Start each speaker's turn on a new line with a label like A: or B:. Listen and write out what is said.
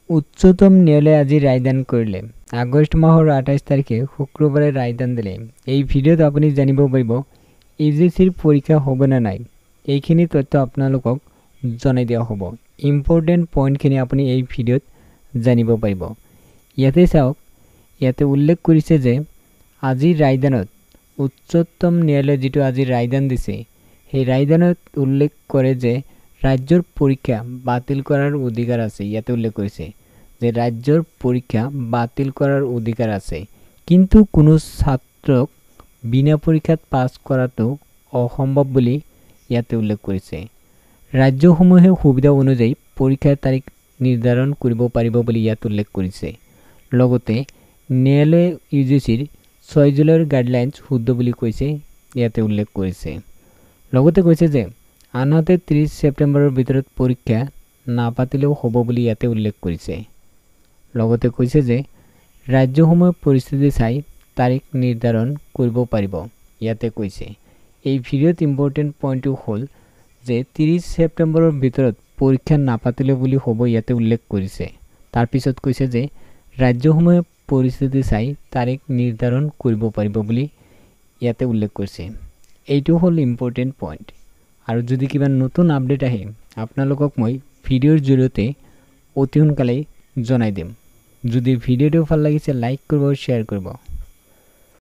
A: উচ্চতম ন্যায়ালয়ে আজি ৰায়দান কৰিলে। আগষ্ট মাহৰ 28 তাৰিখে শুক্ৰবাৰে ৰায়দান দিলে। এই ভিডিঅ'ত আপুনি জানিব পাৰিব ইউজিচিৰ পৰীক্ষা হ'ব নে নাই। এইখিনি তথ্য আপোনালোকক জনাই দিয়া হ'ব। ইম্পৰ্টেণ্ট পইণ্টখিনি আপুনি এই ভিডিঅ'ত জানিব পাৰিব। ইয়াতে চাওক, ইয়াতে উল্লেখ কৰিছে যে আজিৰ ৰায়দানত উচ্চতম ন্যায়ালয়ে যিটো আজি ৰায়দান দিছে, সেই ৰায়দানত উল্লেখ কৰে যে ৰাজ্যৰ পৰীক্ষা বাতিল কৰাৰ অধিকাৰ আছে। ইয়াতে উল্লেখ কৰিছে যে ৰাজ্যৰ পৰীক্ষা বাতিল কৰাৰ অধিকাৰ আছে, কিন্তু কোনো ছাত্ৰক বিনা পৰীক্ষাত পাছ কৰাটো অসম্ভৱ বুলি ইয়াতে উল্লেখ কৰিছে। ৰাজ্যসমূহে সুবিধা অনুযায়ী পৰীক্ষাৰ তাৰিখ নিৰ্ধাৰণ কৰিব পাৰিব বুলি ইয়াত উল্লেখ কৰিছে। লগতে ন্যায়ালয়ে ইউজিচিৰ 6 জুলাইৰ গাইডলাইন্স শুদ্ধ বুলি কৈছে, ইয়াতে উল্লেখ কৰিছে। লগতে কৈছে যে আনহাতে 30 ছেপ্টেম্বৰৰ ভিতৰত পৰীক্ষা নাপাতিলেও হ'ব বুলি ইয়াতে উল্লেখ কৰিছে। লগতে কৈছে যে ৰাজ্যসমূহে পৰিস্থিতি চাই তাৰিখ নিৰ্ধাৰণ কৰিব পাৰিব, ইয়াতে কৈছে। এই ভিডিঅ'ত ইম্পৰ্টেণ্ট পইণ্টটো হ'ল যে 30 ছেপ্টেম্বৰৰ ভিতৰত পৰীক্ষা নাপাতিলে বুলি হ'ব, ইয়াতে উল্লেখ কৰিছে। তাৰপিছত কৈছে যে ৰাজ্যসমূহে পৰিস্থিতি চাই তাৰিখ নিৰ্ধাৰণ কৰিব পাৰিব বুলি ইয়াতে উল্লেখ কৰিছে। এইটো হ'ল ইম্পৰ্টেণ্ট পইণ্ট। আৰু যদি কিবা নতুন আপডেট আহে আপোনালোকক মই ভিডিঅ'ৰ জৰিয়তে অতি সোনকালেই জনাই দিম। যদি ভিডিঅ'টো ভাল লাগিছে লাইক কৰিব আৰু শ্বেয়াৰ কৰিব।